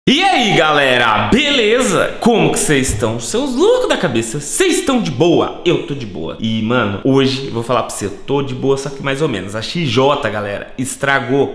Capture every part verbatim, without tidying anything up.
E aí galera, beleza? Como que vocês estão? Seus loucos da cabeça, vocês estão de boa? Eu tô de boa. E mano, hoje eu vou falar pra você, eu tô de boa, só que mais ou menos. A X J, galera, estragou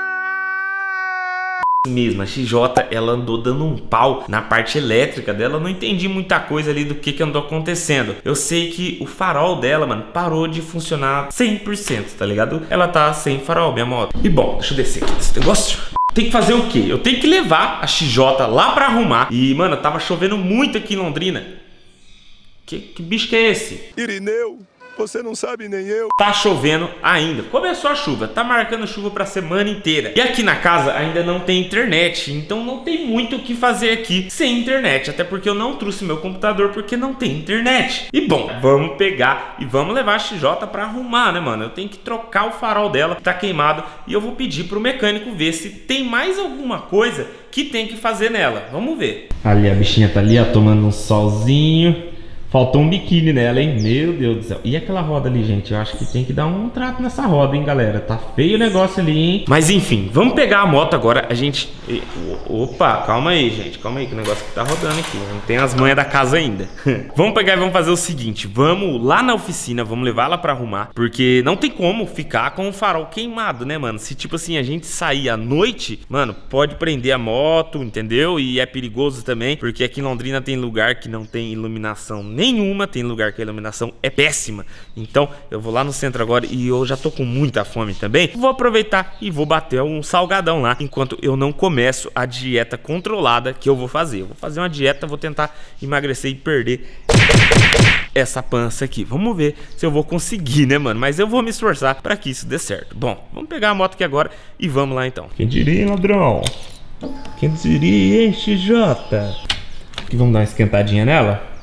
mesmo, a X J, ela andou dando um pau na parte elétrica dela. Eu não entendi muita coisa ali do que que andou acontecendo. Eu sei que o farol dela, mano, parou de funcionar cem por cento, tá ligado? Ela tá sem farol, minha moto. E bom, deixa eu descer aqui desse negócio. Tem que fazer o quê? Eu tenho que levar a X J lá pra arrumar. E, mano, tava chovendo muito aqui em Londrina. Que, que bicho que é esse? Irineu, você não sabe nem eu. Tá chovendo ainda. Começou a chuva, tá marcando chuva pra semana inteira. E aqui na casa ainda não tem internet, então não tem muito o que fazer aqui sem internet. Até porque eu não trouxe meu computador porque não tem internet. E bom, vamos pegar e vamos levar a X J pra arrumar, né, mano? Eu tenho que trocar o farol dela, que tá queimado. E eu vou pedir pro mecânico ver se tem mais alguma coisa que tem que fazer nela. Vamos ver. Ali, a bichinha tá ali, ó, tomando um solzinho. Faltou um biquíni nela, hein? Meu Deus do céu. E aquela roda ali, gente? Eu acho que tem que dar um trato nessa roda, hein, galera? Tá feio o negócio ali, hein? Mas enfim, vamos pegar a moto agora. A gente... Opa, calma aí, gente. Calma aí que o negócio que tá rodando aqui. Não tem as manhas da casa ainda. Vamos pegar e vamos fazer o seguinte. Vamos lá na oficina, vamos levar ela pra arrumar. Porque não tem como ficar com o farol queimado, né, mano? Se tipo assim, a gente sair à noite, mano, pode prender a moto, entendeu? E é perigoso também, porque aqui em Londrina tem lugar que não tem iluminação nem nenhuma, tem lugar que a iluminação é péssima. Então eu vou lá no centro agora e eu já tô com muita fome também. Vou aproveitar e vou bater um salgadão lá, enquanto eu não começo a dieta controlada que eu vou fazer. Eu vou fazer uma dieta, vou tentar emagrecer e perder essa pança aqui. Vamos ver se eu vou conseguir, né, mano? Mas eu vou me esforçar para que isso dê certo. Bom, vamos pegar a moto aqui agora e vamos lá então. Quem diria, hein, ladrão? Quem diria, hein, X J? Aqui, vamos dar uma esquentadinha nela.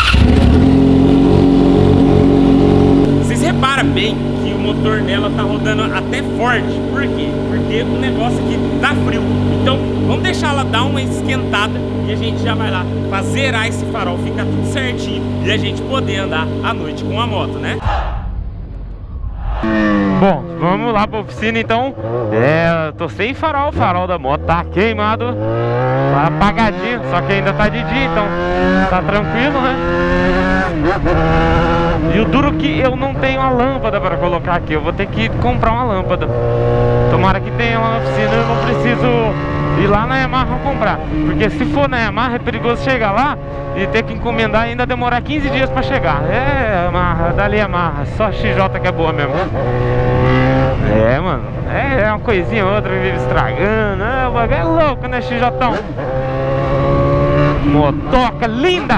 Vocês reparam bem que o motor dela tá rodando até forte. Por quê? Porque o negócio aqui tá frio. Então vamos deixar ela dar uma esquentada e a gente já vai lá pra zerar esse farol, ficar tudo certinho e a gente poder andar à noite com a moto, né? Bom, vamos lá pra oficina então. É, eu tô sem farol, o farol da moto tá queimado, tá apagadinho, só que ainda tá de dia, então tá tranquilo, né? E o duro que eu não tenho uma lâmpada para colocar aqui, eu vou ter que comprar uma lâmpada. Tomara que tenha lá na oficina, eu não preciso ir lá na Yamaha comprar, porque se for na Yamaha é perigoso chegar lá e ter que encomendar e ainda demorar quinze dias para chegar. É, Yamaha, dali Yamaha, só X J que é boa mesmo. É, mano, é, é uma coisinha ou outra que vive estragando. É, o bagulho é louco, né, X J? Motoca linda!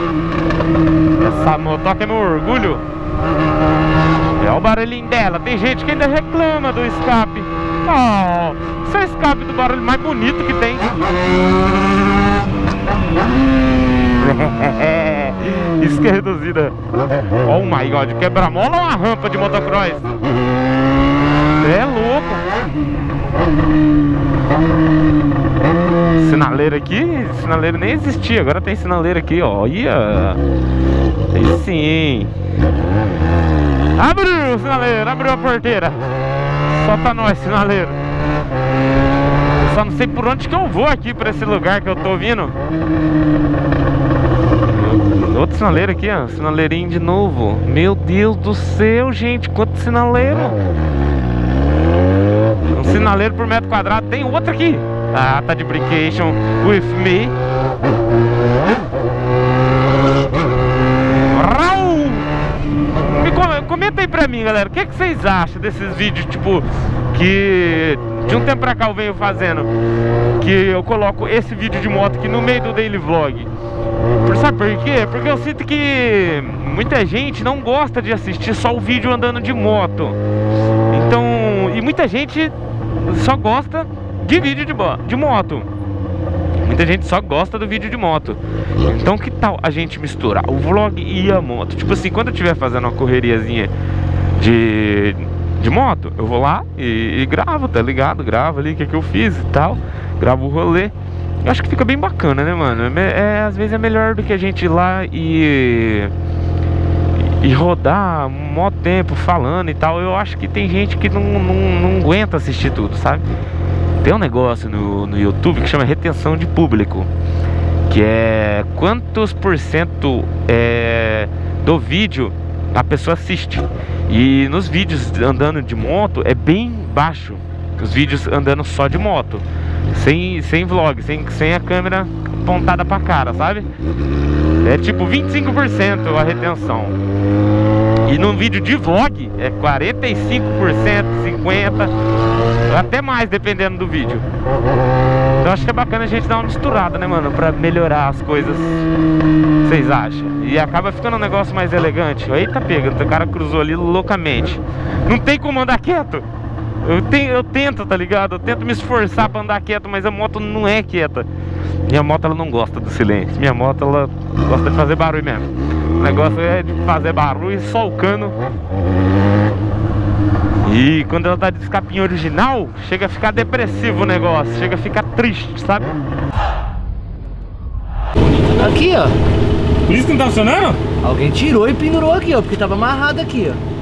Essa motoca é meu orgulho. É o barulhinho dela. Tem gente que ainda reclama do escape. Oh, esse é o escape do barulho mais bonito que tem. Isso que é reduzida. Oh my god, quebra-mola ou uma rampa de motocross? É louco. Sinaleira aqui, sinaleira nem existia, agora tem sinaleira aqui, ó. Olha. Aí sim. Abriu, sinaleiro, abriu a porteira. Solta nós, sinaleiro. Só não sei por onde que eu vou aqui, pra esse lugar que eu tô vindo. Outro sinaleiro aqui, ó. Sinaleirinho de novo. Meu Deus do céu, gente, quanto sinaleiro. Um sinaleiro por metro quadrado. Tem outro aqui. Ah, tá de brincation with me. Comenta aí pra mim, galera, o que, que vocês acham desses vídeos, tipo, que de um tempo pra cá eu venho fazendo, que eu coloco esse vídeo de moto aqui no meio do daily vlog. Sabe por quê? Porque eu sinto que muita gente não gosta de assistir só o vídeo andando de moto. Então, e muita gente só gosta de vídeo de, de moto. Muita gente só gosta do vídeo de moto. Então que tal a gente misturar o vlog e a moto? Tipo assim, quando eu estiver fazendo uma correriazinha de, de moto, eu vou lá e, e gravo, tá ligado? Gravo ali o que, que eu fiz e tal. Gravo o rolê. Eu acho que fica bem bacana, né, mano? É, é, às vezes é melhor do que a gente ir lá e... E rodar um mó tempo falando e tal. Eu acho que tem gente que não, não, não aguenta assistir tudo, sabe? Tem um negócio no, no YouTube que chama retenção de público, que é quantos por cento é, do vídeo a pessoa assiste. E nos vídeos andando de moto é bem baixo. Os vídeos andando só de moto, sem, sem vlog, sem, sem a câmera apontada pra cara, sabe? É tipo vinte e cinco por cento a retenção. E no vídeo de vlog é quarenta e cinco por cento, cinquenta por cento, até mais dependendo do vídeo. Então acho que é bacana a gente dar uma misturada, né, mano? Pra melhorar as coisas. Vocês acham? E acaba ficando um negócio mais elegante. Eita, pega, o cara cruzou ali loucamente. Não tem como andar quieto. Eu, tenho, eu tento, tá ligado? Eu tento me esforçar pra andar quieto, mas a moto não é quieta. Minha moto, ela não gosta do silêncio. Minha moto, ela gosta de fazer barulho mesmo. O negócio é de fazer barulho, só o cano. E quando ela tá de escapinho original, chega a ficar depressivo o negócio. Chega a ficar triste, sabe? Aqui, ó. Por isso que não tá funcionando? Alguém tirou e pendurou aqui, ó, porque tava amarrado aqui, ó.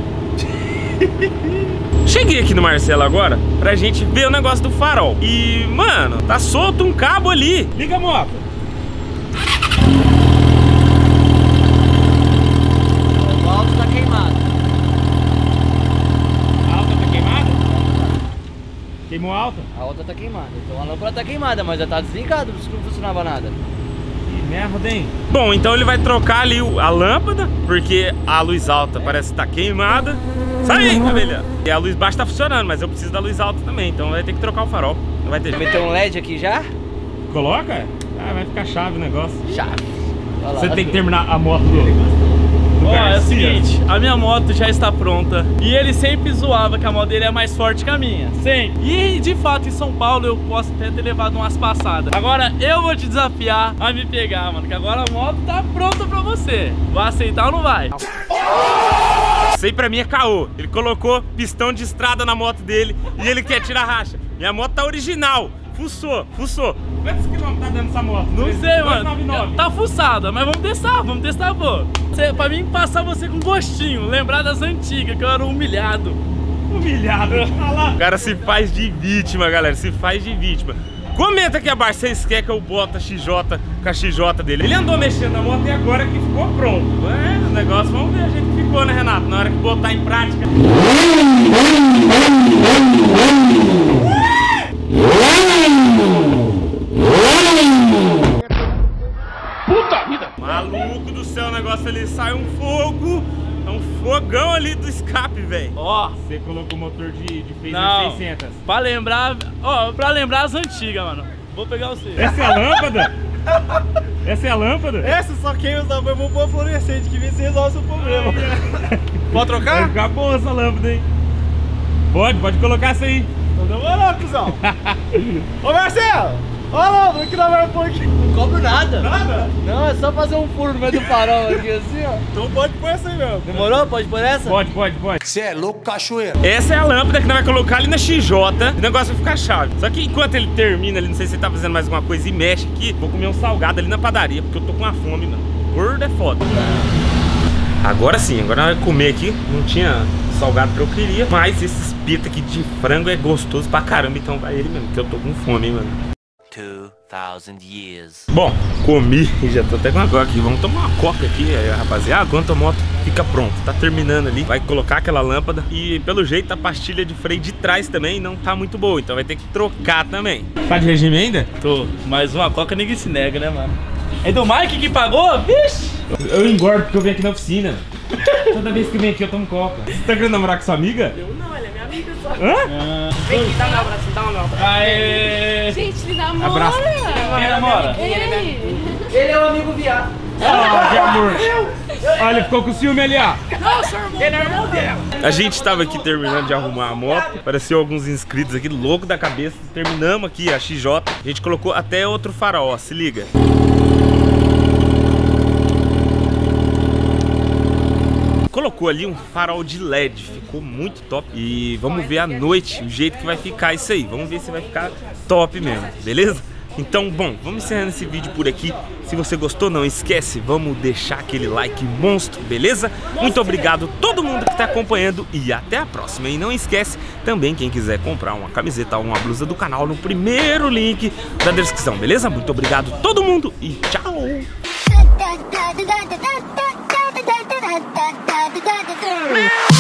Cheguei aqui no Marcelo agora pra gente ver o negócio do farol. E, mano, tá solto um cabo ali. Liga a moto. O alto tá queimado. A alta tá queimada? Queimou a alta? A alta tá queimada. Então a lâmpada tá queimada, mas já tá desligado, por isso que não funcionava nada. Que merda, hein? Bom, então ele vai trocar ali a lâmpada, porque a luz alta parece que tá queimada. Sai aí, cabelha. E a luz baixa tá funcionando, mas eu preciso da luz alta também, então vai ter que trocar o farol. Não vai ter jeito. Meteu um L E D aqui já? Coloca? Ah, vai ficar chave o negócio. Chave. Lá, Você tem que terminar a moto dele. Ó, oh, é o seguinte, a minha moto já está pronta e ele sempre zoava que a moto dele é mais forte que a minha, sempre. E de fato em São Paulo eu posso até ter levado umas passadas. Agora eu vou te desafiar a me pegar, mano, que agora a moto tá pronta pra você. Vai aceitar ou não vai? Isso aí pra mim é caô. Ele colocou pistão de estrada na moto dele e ele quer tirar racha. Minha moto tá original. Fuçou, fuçou. Quantos quilômetros tá dando essa moto? Não sei, mano. Tá fuçada, mas vamos testar, vamos testar, pô. Você, pra mim passar você com gostinho, lembrar das antigas, que eu era humilhado. Humilhado? Olha lá. O cara se faz de vítima, galera, se faz de vítima. Comenta aqui abaixo se vocês querem que eu bote a X J com a X J dele. Ele andou mexendo na moto e agora que ficou pronto. É, o negócio, vamos ver a gente que ficou, né, Renato? Na hora que botar em prática. Puta vida! Maluco do céu, o negócio ali sai um fogo. É um fogão ali do escape, velho. Ó, você colocou o motor de, de Phaser não, seiscentos. Pra lembrar, ó, pra lembrar as antigas, mano. Vou pegar você. Essa é a lâmpada? Essa é a lâmpada? Essa só quem usa foi o pôr fluorescente, que vê se resolve o seu problema. Pode trocar? Vai ficar boa essa lâmpada, hein? Pode, pode colocar essa aí. Não demorou, cuzão. Ô, Marcelo! Ó a lâmpada que nós vamos pôr aqui. Não cobro nada. Nada? Não, é só fazer um furo no meio do farol aqui, assim, ó. Então pode pôr essa aí mesmo. Demorou? Pode pôr essa? Pode, pode, pode. Você é louco, cachoeira. Essa é a lâmpada que nós vamos colocar ali na X J. O negócio vai ficar chave. Só que enquanto ele termina ali, não sei se ele tá fazendo mais alguma coisa e mexe aqui, vou comer um salgado ali na padaria, porque eu tô com uma fome, mano. Gordo é foda. Agora sim, agora nós vamos comer aqui. Não tinha salgado que eu queria, mas esse espeto aqui de frango é gostoso pra caramba, então vai ele mesmo, que eu tô com fome, hein, mano. two thousand years. Bom, comi e já tô até com água aqui. Vamos tomar uma coca aqui, rapaziada. Enquanto a moto fica pronta, tá terminando ali, vai colocar aquela lâmpada. E pelo jeito a pastilha de freio de trás também não tá muito boa, então vai ter que trocar também. Tá de regime ainda? Tô, mas uma coca ninguém se nega, né, mano? É do Mike que pagou? Vixe! Eu engordo porque eu venho aqui na oficina. Toda vez que eu venho aqui eu tomo coca. Você tá querendo namorar com sua amiga? Eu não, ela é minha amiga só. Hã? Vem aqui, dá meu abraço, dá meu abraço. Aê! Gente, ele namora. Abraço. Quem namora? Ei. Ele é o amigo viado. Ah, que amor. Olha, ficou com ciúme ali, ó. Não, seu irmão. Ele é irmão dela. A gente estava aqui terminando de arrumar a moto. Apareceu alguns inscritos aqui, louco da cabeça. Terminamos aqui a X J. A gente colocou até outro farol, ó, se liga. Colocou ali um farol de L E D, ficou muito top. E vamos ver à noite o jeito que vai ficar isso aí. Vamos ver se vai ficar top mesmo, beleza? Então, bom, vamos encerrando esse vídeo por aqui. Se você gostou, não esquece, vamos deixar aquele like monstro, beleza? Muito obrigado a todo mundo que está acompanhando e até a próxima. E não esquece também, quem quiser comprar uma camiseta ou uma blusa do canal, no primeiro link da descrição, beleza? Muito obrigado a todo mundo e tchau!